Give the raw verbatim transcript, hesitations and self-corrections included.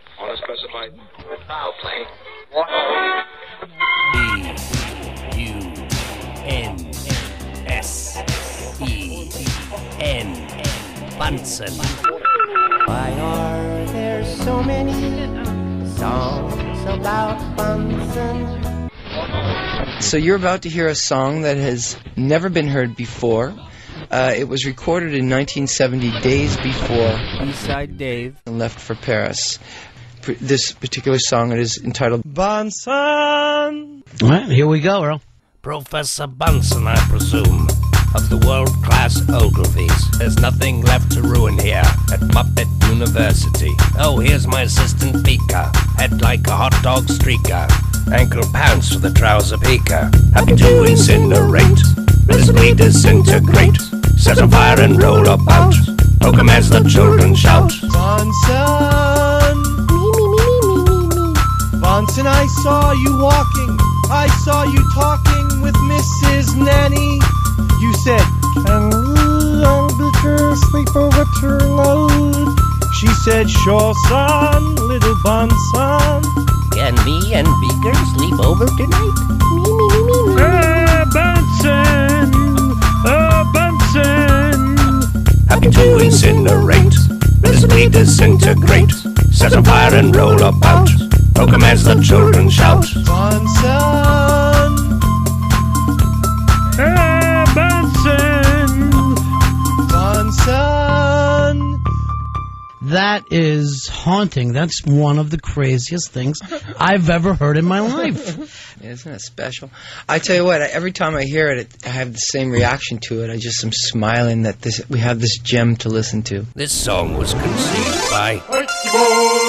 On a specified foul play. B U N S E N Bunsen. Why are there so many songs about Bunsen? So you're about to hear a song that has never been heard before. Uh, it was recorded in nineteen seventy, days before B-side Dave left for Paris. P- this particular song it is entitled Bunsen. All right, here we go, Earl. Professor Bunsen, I presume, of the world-class Ogilvies. There's nothing left to ruin here at Muppet University. Oh, here's my assistant Pika, head like a hot dog streaker, ankle pants for the trouser peaker, happy to incinerate, visibly disintegrate, set on fire and roll about, poke 'em as the children shout. Bunsen. Bunsen, I saw you walking, I saw you talking with Missus Nanny. You said, can we and Beaker sleep over tonight? She said, sure, son, little Bunsen. Can me and Beaker sleep over tonight? Me, me, me, me, me. Ah, Bunsen! Oh, Bunsen! Happy to incinerate, visibly disintegrate, set on fire and roll about, poke 'em as the children shout. Bunsen. Ah, Bunsen! Bunsen. That is haunting. That's one of the craziest things I've ever heard in my life. Isn't it special? I tell you what, I, every time I hear it, it, I have the same reaction to it. I just am smiling that this we have this gem to listen to. This song was conceived by Mikey boy!